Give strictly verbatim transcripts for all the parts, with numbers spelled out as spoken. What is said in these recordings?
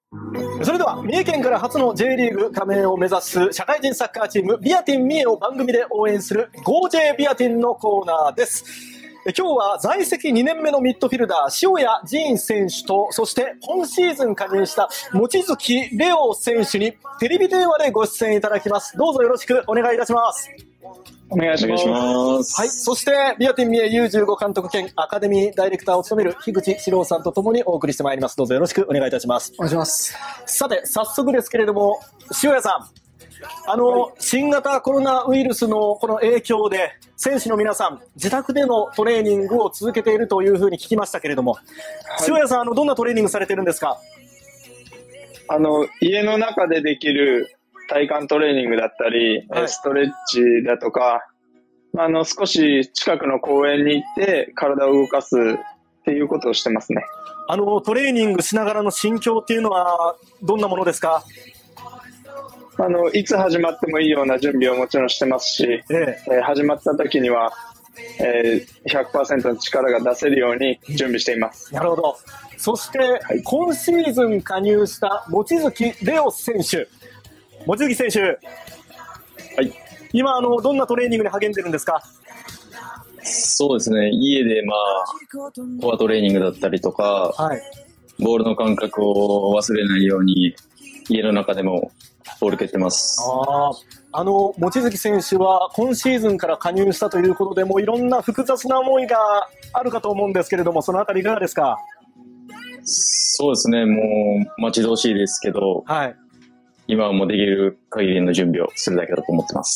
それでは三重県から初の J リーグ加盟を目指す社会人サッカーチームビアティン三重を番組で応援する ゴージェー ビアティンのコーナーです。今日は在籍にねんめのミッドフィルダー塩谷仁選手と、そして今シーズン加入した望月レオ選手にテレビ電話でご出演いただきます。どうぞよろしくお願いいたします。 お願いします。 はい。そして、ビアティン三重 ユーじゅうご 監督兼アカデミーダイレクターを務める樋口史郎さんとともにお送りしてまいります。どうぞよろしくお願いいたします。 お願いします。 さて、早速ですけれども、塩谷さん。あの、はい、新型コロナウイルスのこの影響で、選手の皆さん、自宅でのトレーニングを続けているというふうに聞きましたけれども、はい、塩谷さん、あの、どんなトレーニングされてるんですか？ あの、家の中でできる体幹トレーニングだったり、はい、ストレッチだとか、あの、少し近くの公園に行って体を動かすっていうことをしてますね。 あの、トレーニングしながらの心境っていうのはどんなものですか？ あの、いつ始まってもいいような準備をもちろんしてますし、えええー、始まった時には、えー、ひゃくパーセント の力が出せるように準備しています。 なるほど。そして、はい、今シーズン加入した望月レオ選手。望月選手。はい。今、あの、どんなトレーニングに励んでるんですか？ そうですね。家で、まあ、コアトレーニングだったりとか、はい、ボールの感覚を忘れないように、家の中でもボール蹴ってます。 ああの、望月選手は今シーズンから加入したということで、もういろんな複雑な思いがあるかと思うんですけれども、そのあたりいかがですか？ そうですね。もう待ち遠しいですけど、はい、今はもうできる限りの準備をするだけだと思ってます。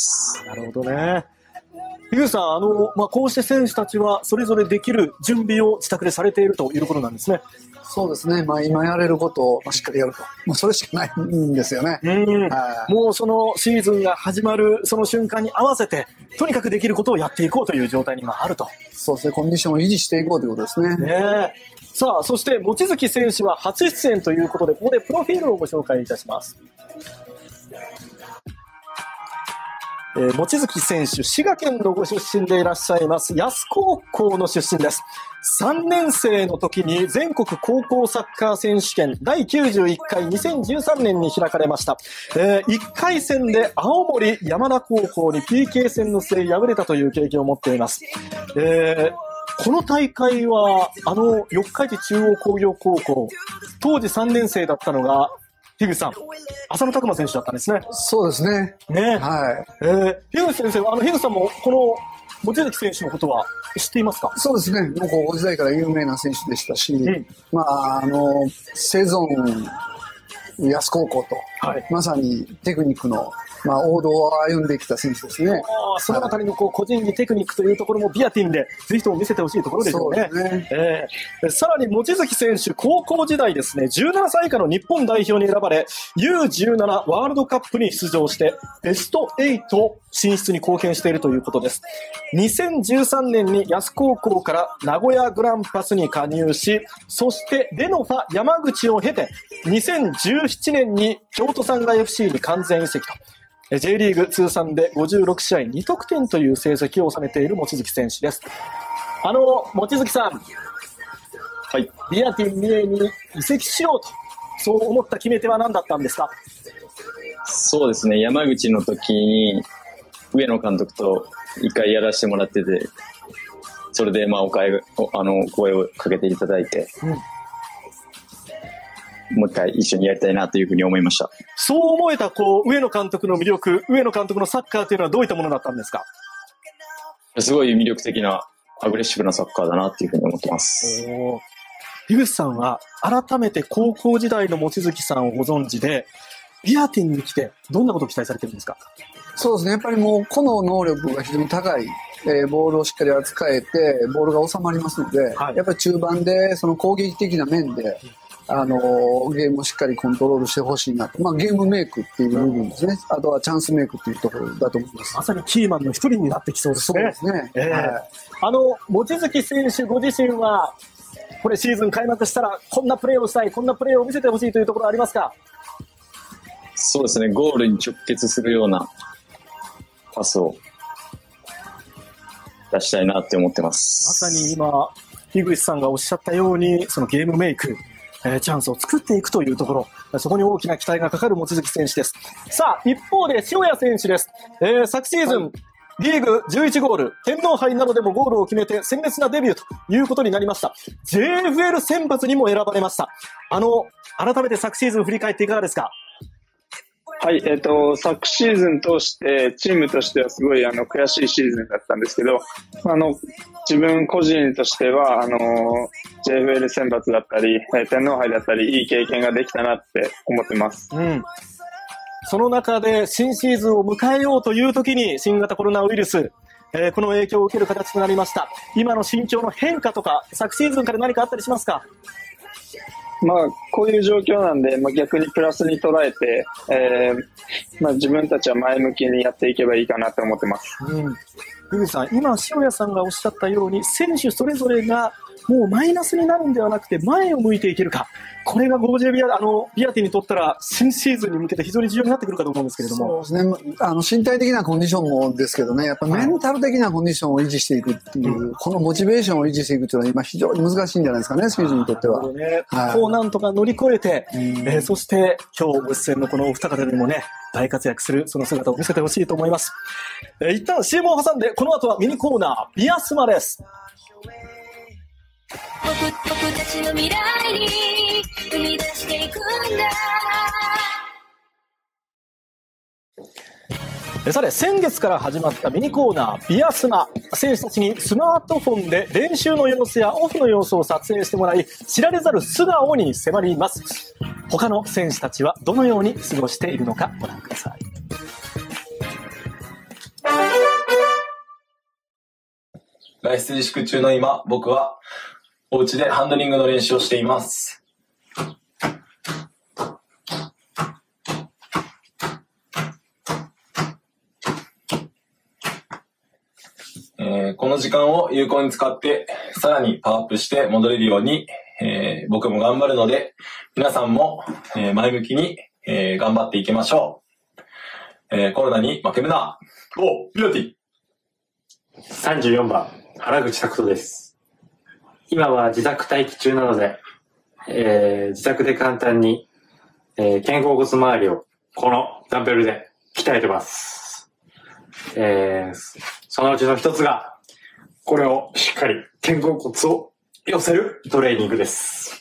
なるほどね。ゆうさん、あの、まあ、こうして選手たちはそれぞれできる準備を自宅でされているということなんですね。 そうですね。まあ、今やれることをしっかりやると。もうそれしかないんですよね。うん、 はい、もうそのシーズンが始まるその瞬間に合わせて、とにかくできることをやっていこうという状態に今あると。 そうですね。コンディションを維持していこうということですね。 ねえ。さあ、そして望月選手は初出演ということで、ここでプロフィールをご紹介いたします。えー、望月選手、滋賀県のご出身でいらっしゃいます。安高校の出身です。さんねん生の時に全国高校サッカー選手権だいきゅうじゅういっかいにせんじゅうさんねんに開かれました。えー、いっかい戦で青森山田高校に ピーケー 戦の末敗れたという経験を持っています。えー、この大会は、あの、四日市中央工業高校、当時さんねん生だったのが、樋口さん、浅野拓磨選手だったんですね。 そうですね。 ね。 はい。 えー、樋口先生は、あの、樋口さんも、この、望月選手のことは知っていますか？ そうですね。もう高校時代から有名な選手でしたし、うん、まあ、あの、セゾン安高校と、はい、まさにテクニックの、まあ、王道を歩んできた選手ですね。 あそのあたりのこう個人技テクニックというところもビアティンでぜひとも見せてほしいところですよね。そうですね。えー、さらに望月選手、高校時代ですね、じゅうななさい以下の日本代表に選ばれ、ユーじゅうなな ワールドカップに出場して、ベストはち進出に貢献しているということです。にせんじゅうさんねんに安高校から名古屋グランパスに加入し、そしてレノファ山口を経て、にせんじゅうななねんに京都サンガ エフシー に完全移籍と。J リーグ通算でごじゅうろくしあいにとくてんという成績を収めている望月選手です。あの、望月さん。はい。ビアティン三重に移籍しようと、そう思った決め手は何だったんですか？ そうですね。山口の時に、上野監督と一回やらせてもらってて、それでまあおかえ、あの、声をかけていただいて、うんもう一回一緒にやりたいなというふうに思いました。 そう思えた、こう、上野監督の魅力、上野監督のサッカーというのはどういったものだったんですか？ すごい魅力的な、アグレッシブなサッカーだなというふうに思ってます。 お樋口さんは、改めて高校時代の望月さんをご存知で、ビアティンに来て、どんなことを期待されてるんですか？ そうですね。やっぱりもう、個の能力が非常に高い。えー、ボールをしっかり扱えて、ボールが収まりますので、はい、やっぱり中盤で、その攻撃的な面で、あのー、ゲームをしっかりコントロールしてほしいなと。まあ、ゲームメイクっていう部分ですね。あとはチャンスメイクっていうところだと思います。 まさにキーマンの一人になってきそうですね。 そうですね。えーはい、 あの、望月選手ご自身は、これシーズン開幕したら、こんなプレーをしたい、こんなプレーを見せてほしいというところありますか？ そうですね。ゴールに直結するようなパスを出したいなって思ってます。 まさに今、樋口さんがおっしゃったように、そのゲームメイク、 えー、チャンスを作っていくというところ、そこに大きな期待がかかる望月選手です。さあ、一方で塩谷選手です。えー、昨シーズン、はい、リーグじゅういちゴール、天皇杯などでもゴールを決めて鮮烈なデビューということになりました。ジェイエフエル 選抜にも選ばれました。あの、改めて昨シーズン振り返っていかがですか？ はい、えっと、昨シーズン通して、チームとしてはすごい、あの、悔しいシーズンだったんですけど、あの、自分個人としては、あの、ジェイエフエル 選抜だったり、天皇杯だったり、いい経験ができたなって思ってます。 うん。その中で、新シーズンを迎えようという時に、新型コロナウイルス、えー、この影響を受ける形となりました。今の心境の変化とか、昨シーズンから何かあったりしますか？ まあ、こういう状況なんで、まあ、逆にプラスに捉えて、えーまあ、自分たちは前向きにやっていけばいいかなと思ってます。 うん。井口さん、今、塩谷さんがおっしゃったように、選手それぞれがもうマイナスになるんではなくて、前を向いていけるか。これがゴージェビア、あの、ビアティにとったら、新シーズンに向けて非常に重要になってくるかと思うんですけれども。 そうですね。あの、身体的なコンディションもですけどね、やっぱメンタル的なコンディションを維持していくっていう、うん、このモチベーションを維持していくっていうのは今非常に難しいんじゃないですかね、選手にとっては。 ね、はい、こうなんとか乗り越えて、うん、えー、そして今日ご出演のこのお二方にもね、大活躍するその姿を見せてほしいと思います。えー、一旦 シーエム を挟んで、この後はミニコーナー、ビアスマです。 僕, 僕たちの未来に生み出していくんだ。さて、先月から始まったミニコーナー、ビアスマ。選手たちにスマートフォンで練習の様子やオフの様子を撮影してもらい、知られざる素顔に迫ります。他の選手たちはどのように過ごしているのかご覧ください。 外出自粛中の今、僕はお家でハンドリングの練習をしています。えー、この時間を有効に使ってさらにパワーアップして戻れるように、えー、僕も頑張るので、皆さんも、えー、前向きに、えー、頑張っていきましょう。えー、コロナに負けるな。お、ビオティさんじゅうよんばん原口拓人です。今は自宅待機中なので、えー、自宅で簡単に、えー、肩甲骨周りをこのダンベルで鍛えてます。えー、そのうちの一つが、これをしっかり肩甲骨を寄せるトレーニングです。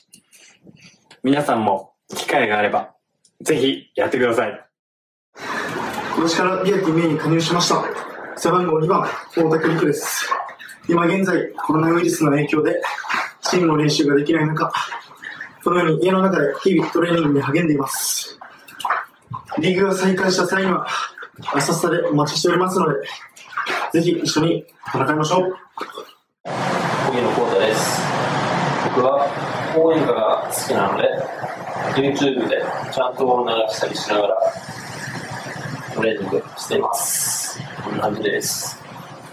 皆さんも機会があれば、ぜひやってください。 今年からビアティメイに加入しました。背番号にばん、大田久陸です。今現在、コロナウイルスの影響で、チームの練習ができない中、このように家の中で日々トレーニングに励んでいます。リーグが再開した際には、浅草でお待ちしておりますので、ぜひ一緒に戦いましょう。 荻野浩太です。僕は応援歌が好きなので、YouTube でちゃんと流したりしながらトレーニングしています。こんな感じです。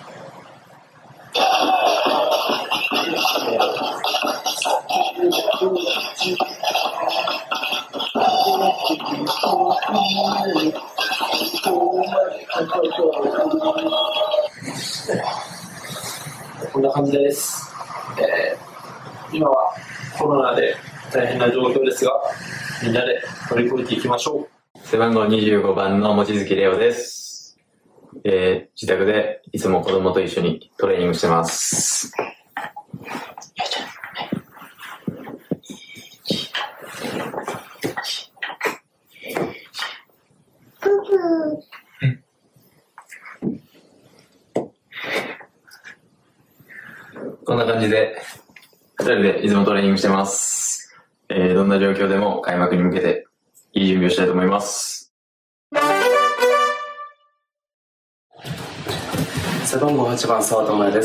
こんな感じです。えー、今はコロナで大変な状況ですが、みんなで乗り越えていきましょう。 背番号にじゅうごばんの望月レオです。えー、自宅でいつも子供と一緒にトレーニングしてます。こんな感じでふたりでいつもトレーニングしてます。えー、どんな状況でも開幕に向けていい準備をしたいと思います。 背番号はちばん澤田真です。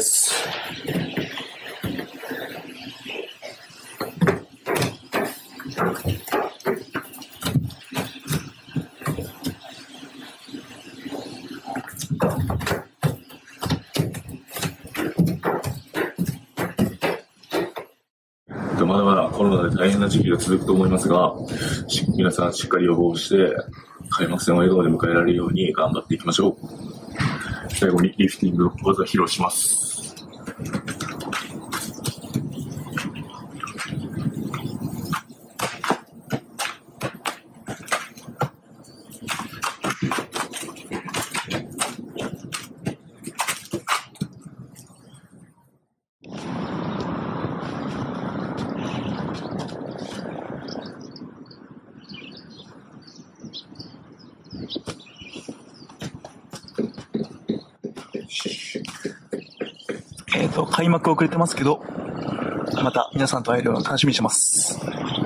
まだまだコロナで大変な時期が続くと思いますが、皆さんしっかり予防して開幕戦を笑顔で迎えられるように頑張っていきましょう。最後にリフティングの技を披露します。 と開幕遅れてますけど、また皆さんと会えるのを楽しみにしてます。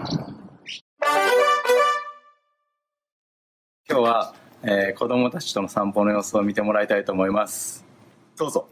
今日は、えー、子供たちとの散歩の様子を見てもらいたいと思います。どうぞ。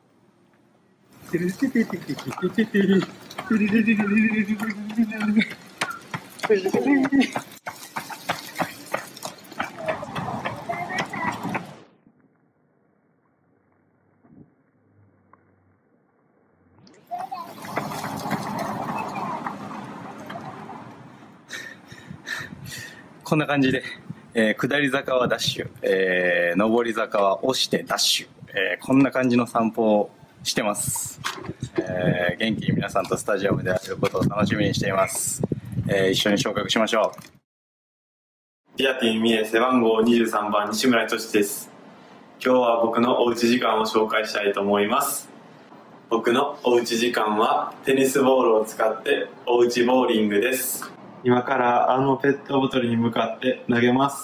こんな感じで、えー、下り坂はダッシュ、えー、上り坂は押してダッシュ、えー、こんな感じの散歩をしてます、えー、元気に皆さんとスタジアムで会えることを楽しみにしています、えー、一緒に昇格しましょう。 ビアティン三重背番号にじゅうさんばん西村仁です。今日は僕のおうち時間を紹介したいと思います。僕のおうち時間はテニスボールを使っておうちボーリングです。今からあのペットボトルに向かって投げます。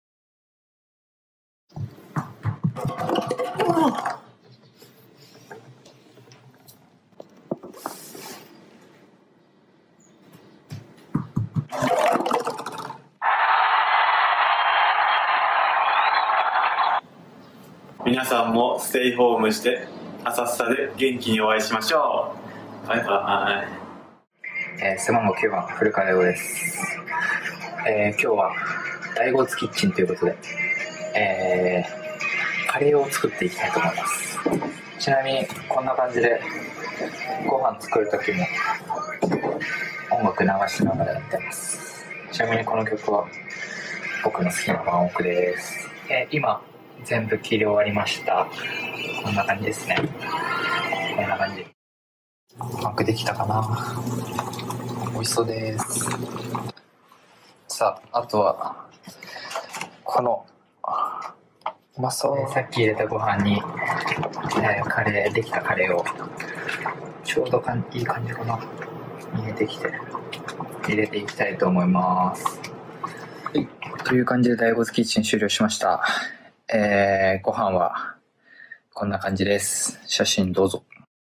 皆さんもステイホームして浅草で元気にお会いしましょう。バイバイ。 えー、背番号きゅうばん古川亮です、えー、今日は大ゴーツキッチンということで、えー、カレーを作っていきたいと思います。ちなみにこんな感じでご飯作る時も音楽流しながらやってます。ちなみにこの曲は僕の好きなワンオクです、えー、今全部切り終わりました。こんな感じですね。こんな感じ。うまくできたかな。美味しそうです。さあ、あとはこのうまそう。さっき入れたご飯に、えー、カレーできたカレーをちょうどかんいい感じかな入れてきて入れていきたいと思います。はい、という感じで大ゴーツキッチン終了しました。えー、ご飯はこんな感じです。写真どうぞ。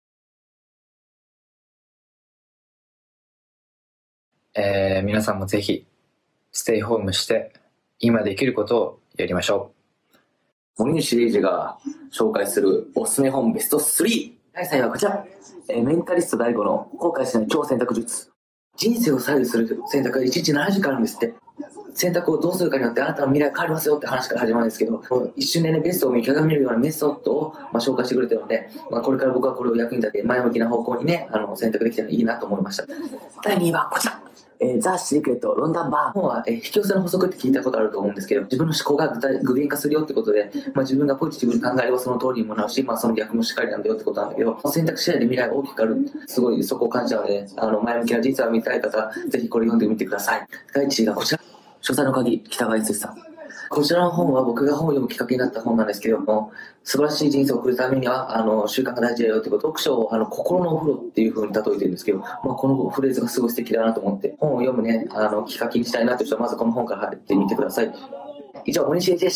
えー、皆さんもぜひステイホームして今できることをやりましょう。森西礼二が紹介するおすすめ本ベストスリー。だいさんいはこちら、えー、メンタリスト大悟の後悔しない超選択術。人生を左右する選択がいちにちななじかんあるんですって。選択をどうするかによってあなたの未来が変わりますよって話から始まるんですけど、一瞬でね、ベストを見極めるようなメソッドを、まあ、紹介してくれてるので、まあ、これから僕はこれを役に立て前向きな方向にね、あの選択できたらいいなと思いました。だいにいはこちら、えー、ザ・シークレット・ロンダンバー。本は、えー、引き寄せの法則って聞いたことあると思うんですけど、自分の思考が具体具現化するよってことで、まあ、自分がポジティブに考えればその通りにもなるし、まあ、その逆もしっかりなんだよってことなんだけど、選択次第で未来が大きく変わる。すごいそこを感じたので、あの前向きな人生を見たい方、ぜひこれ読んでみてください。だいいちいがこちら。書斎の鍵、北川悦司さん。こちらの本は僕が本を読むきっかけになった本なんですけども、素晴らしい人生を送るためには、あの、習慣が大事だよってこと、読書をあの心のお風呂っていう風に例えてるんですけど、まあ、このフレーズがすごい素敵だなと思って、本を読むね、あの、きっかけにしたいなという人は、まずこの本から入ってみてください。以上、森西英二でした。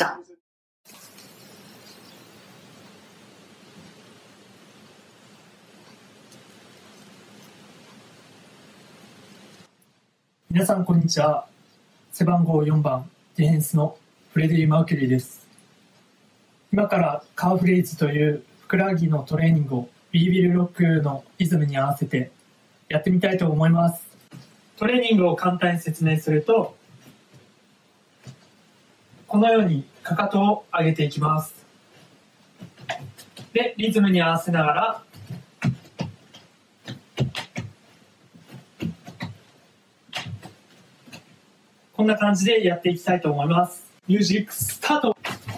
皆さん、こんにちは。背番号よんばんディフェンスのフレディ・マーキュリーです。今からカーフレイズというふくらはぎのトレーニングを B ビルロックのリズムに合わせてやってみたいと思います。トレーニングを簡単に説明すると、このようにかかとを上げていきます。で、リズムに合わせながらこんな感じでやっていきたいと思います。ミュージックスタート。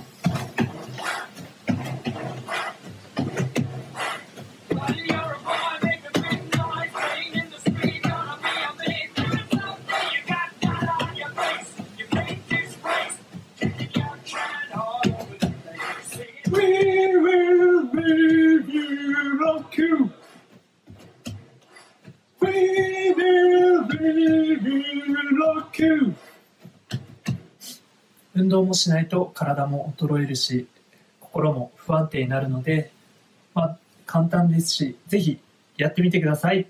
運動もしないと体も衰えるし心も不安定になるので、まあ、 簡単ですし、ぜひやってみてください。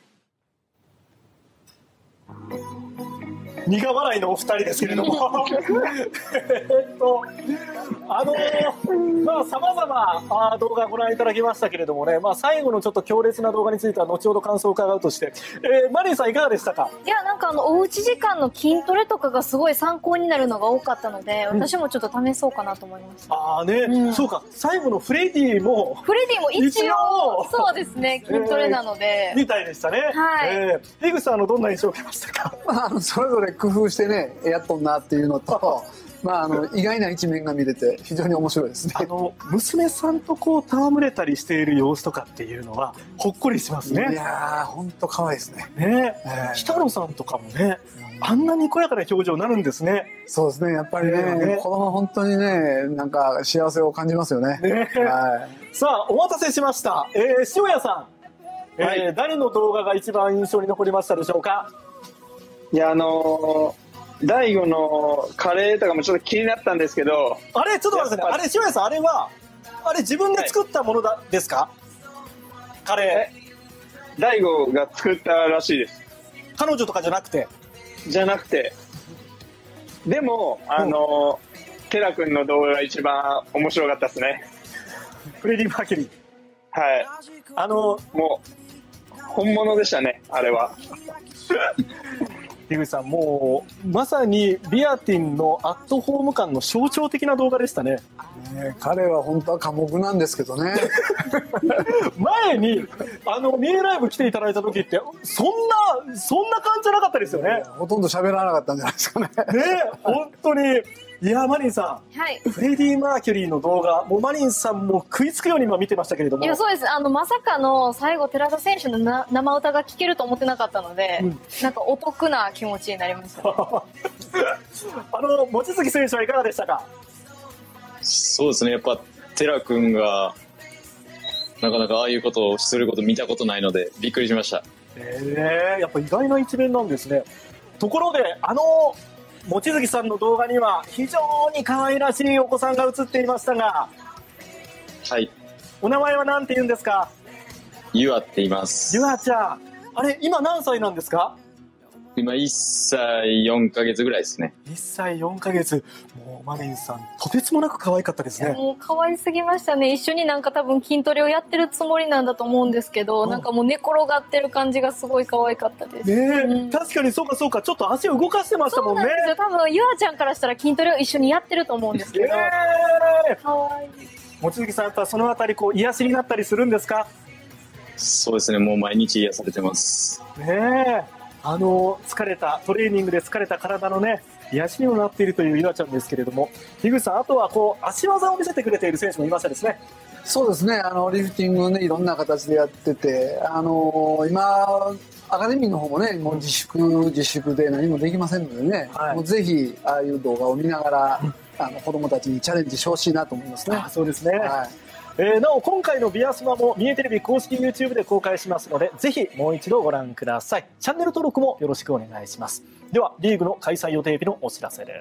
苦笑いのお二人ですけれどもえっとあのー、まあさまざま動画ご覧いただきましたけれどもね、まあ、最後のちょっと強烈な動画については後ほど感想を伺うとして、えー、マリーさんいかがでしたか？ いや、なんかあのおうち時間の筋トレとかがすごい参考になるのが多かったので、うん、私もちょっと試そうかなと思いました。 ああね、うん、そうか、最後のフレディもフレディも一応そうですね、筋トレなので、 えー、みたいでしたね。はい、えー、樋口さんのどんな印象を受けましたか？ まあ、それぞれ工夫してねやっとんなっていうのとまあ、あの意外な一面が見れて非常に面白いですね。 あの娘さんとこう戯れたりしている様子とかっていうのはほっこりしますね。 いやー本当可愛いですね。 ね、えー、北野さんとかもね、あんなにこやかな表情になるんですね。 そうですね、やっぱりね、えー、ね、子供は本当にね、なんか幸せを感じますよね。ね、 はい、さあお待たせしました、えー、塩谷さん、はい、えー、誰の動画が一番印象に残りましたでしょうか？ いや、あのー大悟のカレーとかもちょっと気になったんですけど、 あれちょっと待ってくださいね、あれ塩谷さん、あれはあれ自分で作ったものだですか？カレー大悟が作ったらしいです。 彼女とかじゃなくてじゃなくてでもあの、うん、テラ君の動画が一番面白かったですね。 フレディ・マーキュリー、 はい、 あのもう本物でしたね、あれは樋口さん、もうまさにビアティンのアットホーム感の象徴的な動画でしたね。 ね、彼は本当は寡黙なんですけどね前にあの三重ライブ来ていただいた時ってそんなそんな感じじゃなかったですよね。 ほとんど喋らなかったんじゃないですかね。 ね、本当に。いや、マリンさん、はい、 フレディ・マーキュリーの動画、もうマリンさんも食いつくように今見てましたけれども。 いや、そうです。あのまさかの最後寺田選手のな生歌が聴けると思ってなかったので、うん、なんかお得な気持ちになりました、ね、 あの望月選手はいかがでしたか？ そうですね、やっぱ寺君がなかなかああいうことをすること見たことないのでびっくりしました。 えー、やっぱ意外な一面なんですね。ところであの望月さんの動画には非常に可愛らしいお子さんが映っていましたが、 はい、 お名前は何て言うんですか？ ゆあって言います。 ゆあちゃん、あれ今何歳なんですか？ 今いっさいよんかげつぐらいですね。 いっさいよんかげつ。もうマリンさんとてつもなく可愛かったですね。 もう可愛すぎましたね。一緒になんか多分筋トレをやってるつもりなんだと思うんですけど、うん、なんかもう寝転がってる感じがすごい可愛かったです。 ねえ、うん、確かにそうかそうか、ちょっと足を動かしてましたもんね。そうなんですよ。 多分ゆあちゃんからしたら筋トレを一緒にやってると思うんですけど、えー、可愛い。 望月さん、やっぱそのあたりこう癒しになったりするんですか？ そうですね、もう毎日癒されてます。 ねえ、あの疲れたトレーニングで疲れた体のね癒しにもなっているというゆあちゃんですけれども、樋口さん、あとはこう足技を見せてくれている選手もいましたですね。 そうですね、あのリフティングをねいろんな形でやってて、あの今アカデミーの方もねもう自粛自粛で何もできませんのでね、はい、もうぜひああいう動画を見ながら、うん、あの子供たちにチャレンジしてほしいなと思いますね。 あ、そうですね、はい。えー、なお今回のビアスマも三重テレビ公式 YouTube で公開しますので、ぜひもう一度ご覧ください。チャンネル登録もよろしくお願いします。ではリーグの開催予定日のお知らせです。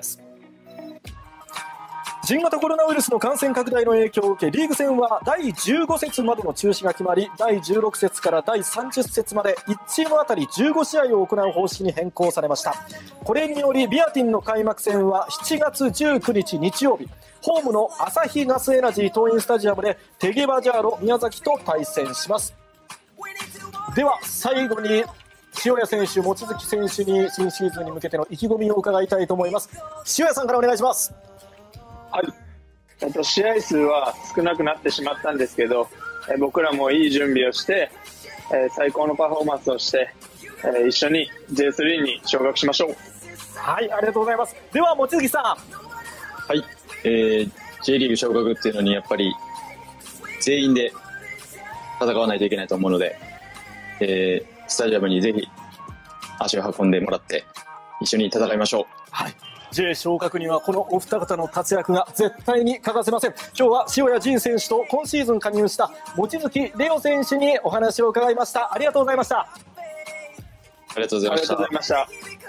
新型コロナウイルスの感染拡大の影響を受け、リーグ戦はだいじゅうご節までの中止が決まり、だいじゅうろく節からだいさんじゅっ節までいちチームあたりじゅうご試合を行う方針に変更されました。これによりビアティンの開幕戦はしちがつじゅうくにち日曜日、ホームのアサヒガスエナジー桐蔭スタジアムでテゲバジャーロ宮崎と対戦します。では最後に塩谷選手、望月選手に新シーズンに向けての意気込みを伺いたいと思います。塩谷さんからお願いします。 はい、えっと、試合数は少なくなってしまったんですけど、え僕らもいい準備をして、え最高のパフォーマンスをして、え一緒に ジェイスリー に昇格しましょう。 はい、ありがとうございます。では望月さん。はい、えー、J リーグ昇格っていうのにやっぱり全員で戦わないといけないと思うので、えー、スタジアムにぜひ足を運んでもらって一緒に戦いましょう。 はい、J 昇格にはこのお二方の活躍が絶対に欠かせません。今日は塩谷仁選手と今シーズン加入した望月レオ選手にお話を伺いました。ありがとうございました。 ありがとうございました。